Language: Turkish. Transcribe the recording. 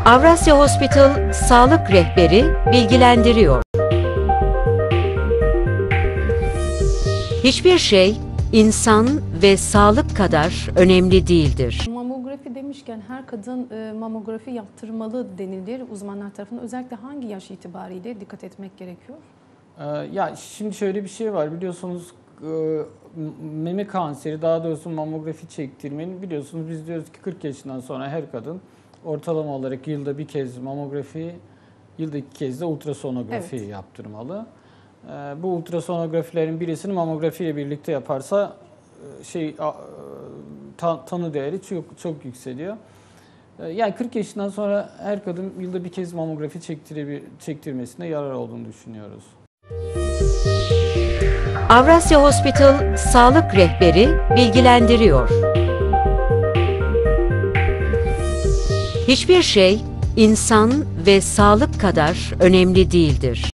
Avrasya Hospital Sağlık Rehberi bilgilendiriyor. Hiçbir şey insan ve sağlık kadar önemli değildir. Mamografi demişken her kadın mamografi yaptırmalı denilir uzmanlar tarafından. Özellikle hangi yaş itibariyle dikkat etmek gerekiyor? Ya şimdi şöyle bir şey var, biliyorsunuz meme kanseri, daha doğrusu mamografi çektirmenin, biliyorsunuz biz diyoruz ki 40 yaşından sonra her kadın ortalama olarak yılda bir kez mamografi, yılda 2 kez de ultrasonografi yaptırmalı. Bu ultrasonografilerin birisini mamografiyle birlikte yaparsa tanı değeri çok yükseliyor. Yani 40 yaşından sonra her kadın yılda bir kez mamografi çektirmesine yarar olduğunu düşünüyoruz. Avrasya Hospital Sağlık Rehberi bilgilendiriyor. Hiçbir şey insan ve sağlık kadar önemli değildir.